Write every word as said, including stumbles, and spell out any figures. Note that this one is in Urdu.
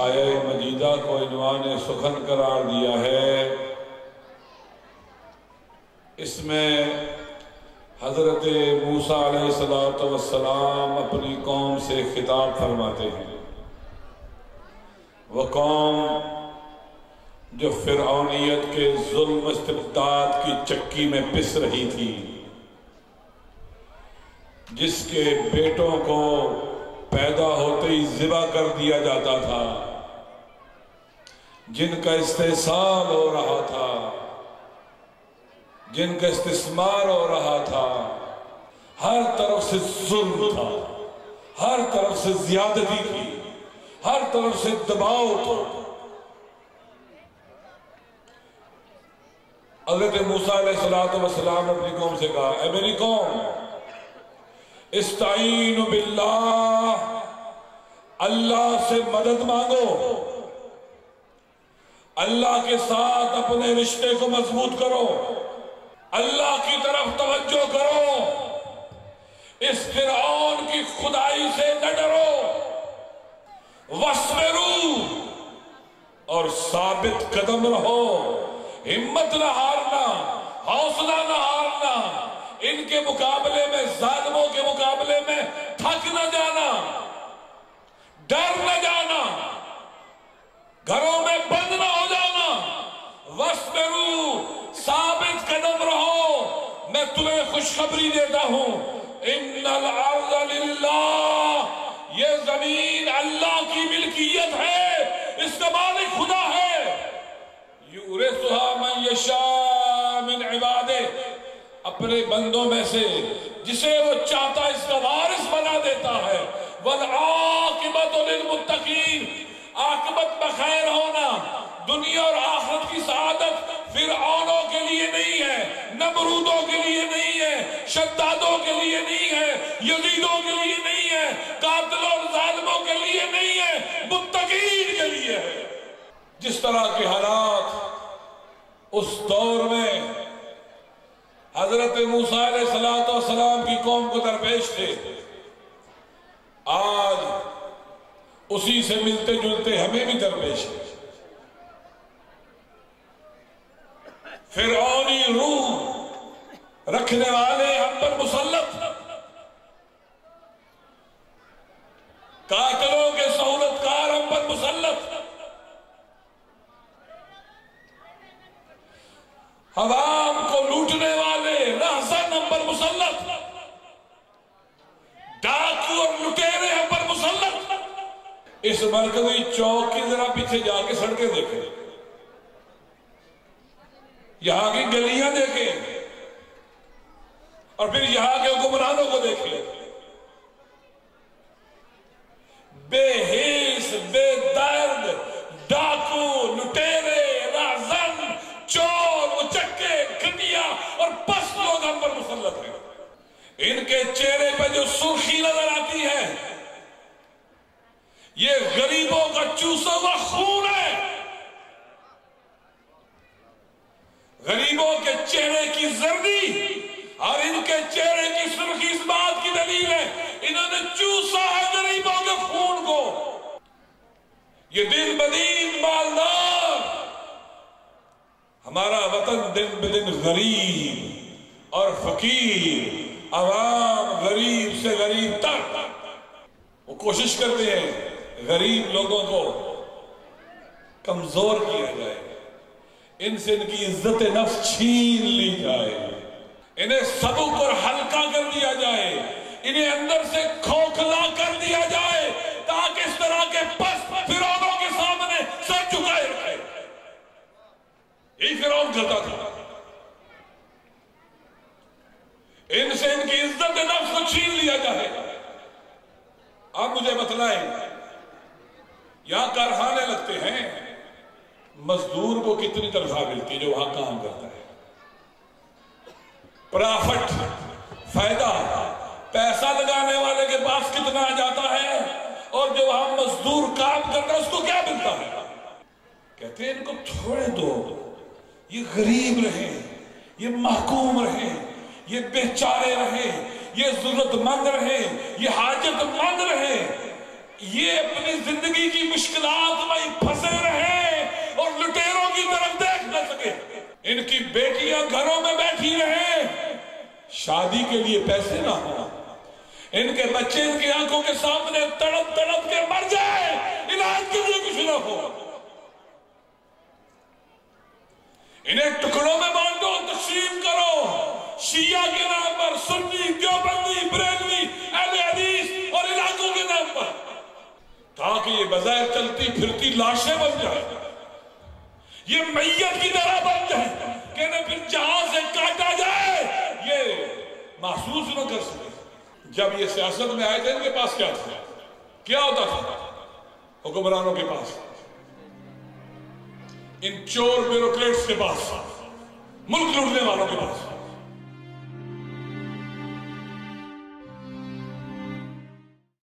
آیہ مجیدہ کو عنوان سخن قرار دیا ہے، اس میں حضرت موسیٰ علیہ السلام اپنی قوم سے خطاب فرماتے ہیں۔ وہ قوم جو فرعونیت کے ظلم استبداد کی چکی میں پس رہی تھی، جس کے بیٹوں کو پیدا ہوتے ہی ذبح کر دیا جاتا تھا، جن کا استحصال ہو رہا تھا، جن کا استثمار ہو رہا تھا، ہر طرف سے ظلم تھا، ہر طرف سے زیادتی تھی، ہر طرف سے دباؤ تھا۔ حضرت موسیٰ علیہ السلام نے اپنی قوم سے کہا، اے میری قوم، استعینوا باللہ، اللہ سے مدد مانگو، اللہ کے ساتھ اپنے رشتے کو مضبوط کرو، اللہ کی طرف توجہ کرو، اس فرعون کی خدائی سے نہ ڈرو، وَاصْبِرُوا، اور ثابت قدم رہو، ہمت نہ ہارنا، حوصلہ نہ ہارنا، ان کے مقابلے میں، ظالموں کے مقابلے میں تھک نہ جانا، ڈر نہ جانا، گھروں میں بند نہ ہو جانا، وَاصْبِرُوا، ثابت قدم رہو۔ میں تمہیں خوشخبری دیتا ہوں، ان الارض للہ، یہ زمین اللہ کی ملکیت ہے، اس کا مالک خدا ہے، یورثھا من یشاء من عبادہ، اپنے بندوں میں سے جسے وہ چاہتا اس کا وارث بنا دیتا ہے، والعاقبۃ للمتقین، عاقبت میں خیر ہونا، دنیا اور آخرت کی سعادت فرعونوں کے لیے نہیں ہے، نمرودوں کے لیے نہیں ہے، شدادوں کے لیے نہیں ہے، یزیدوں کے لیے نہیں ہے، قاتلوں اور ظالموں کے لیے نہیں ہے، متقین کے لیے ہے۔ جس طرح کے حالات اس دور میں حضرت موسیٰ علیہ السلام کی قوم کو درپیش تھے، آج اسی سے ملتے جلتے ہمیں بھی درپیش ہے۔ فرعونی روح رکھنے والے ہم پر مسلط، قاتلوں کے سہولت کار ہم پر مسلط، عوام کو لوٹنے والے رہزن ہم پر مسلط، ڈاکو اور لٹیرے ہم پر مسلط۔ اس مرکزی چوک کی ذرا پیچھے جا کے سڑکیں دیکھیں، یہاں کی گلیاں دیکھیں، اور پھر یہاں کے حکمرانوں کو دیکھیں، بے حیث، بے درد، ڈاکو، لٹیرے، رہزن، چور، مچکے، گھٹیا اور پست لوگ ہم پر مسلط ہیں۔ ان کے چہرے پہ جو سرخی نظر آتی ہے، یہ غریبوں کا چوسا ہوا خون ہے۔ غریبوں کے چہرے کی زردی اور ان کے چہرے کی سرخی اس بات کی دلیل ہے، انہوں نے چوسا ہے غریبوں کے خون کو۔ یہ دن بدین مالدار، ہمارا وطن دن بدن غریب اور فقیر، عوام غریب سے غریب تر۔ وہ کوشش کرتے ہیں غریب لوگوں کو کمزور کیا جائے، ان سے ان کی عزت نفس چھین لی جائے، انہیں سبک اور ہلکا کر دیا جائے، انہیں اندر سے کھوکھلا کر دیا جائے، تاکہ اس طرح کے پست فرعونوں کے سامنے سر جھکائے رکھے۔ یہی فرعون کرتا تھا، ان سے ان کی عزت نفس کو چھین لیا جائے۔ آپ مجھے بتلائیں، یہاں کارخانے لگتے ہیں، مزدور کو کتنی تنخواہ ملتی ہے جو وہاں کام کرتا ہے؟ پرافٹ، فائدہ، پیسہ لگانے والے کے پاس کتنا آ جاتا ہے، اور جو وہاں مزدور کام کرتا ہے اس کو کیا ملتا ہے؟ کہتے ہیں ان کو چھوڑے دو، یہ غریب رہیں، یہ محکوم رہیں، یہ بیچارے رہیں، یہ ضرورت مند رہیں، یہ حاجت مند رہیں۔ یہ اپنی زندگی کی مشکلات میں پھنسے رہے اور لٹیروں کی طرف دیکھ نہ سکے. ان کی بیٹیاں گھروں میں بیٹھی رہیں، شادی کے لیے پیسے نہ ہوں، ان کے بچے ان کی آنکھوں کے سامنے تڑپ تڑپ کے مر جائے، علاج کے لیے کچھ نہ ہو. انہیں ٹکڑوں میں بانٹو، تقسیم کرو، شیعہ کے نام پر، سنی، دیوبندی، بریلوی، اہل حدیث اور علاقوں کے نام پر، تاکہ یہ بظاہر چلتی پھرتی لاشیں بن جائے، یہ میت کی طرح بن جائے کہ انہیں پھر جہاں سے کاٹا جائے یہ محسوس نہ کر سکے. جب یہ سیاست میں آئے تھے ان کے پاس کیا تھا؟ کیا ہوتا تھا حکمرانوں کے پاس؟ ان چور بیوروکریٹس کے پاس، ملک لوٹنے والوں کے پاس